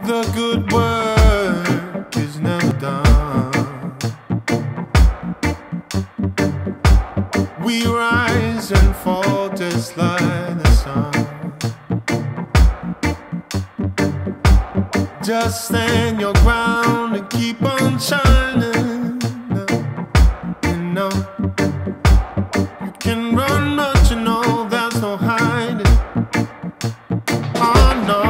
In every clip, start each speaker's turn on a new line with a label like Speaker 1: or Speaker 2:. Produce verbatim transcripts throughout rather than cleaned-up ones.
Speaker 1: The good work is never done. We rise and fall just like the sun. Just stand your ground and keep on shining. You know, you can run, but you know there's no hiding. Oh no.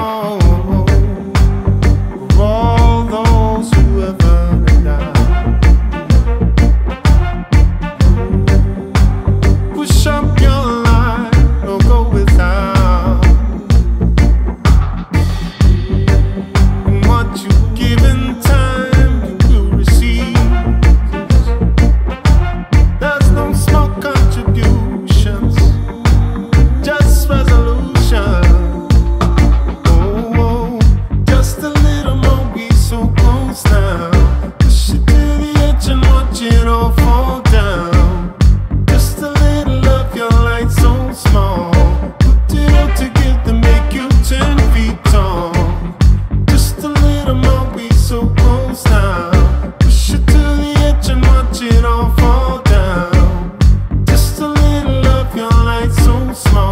Speaker 1: Small.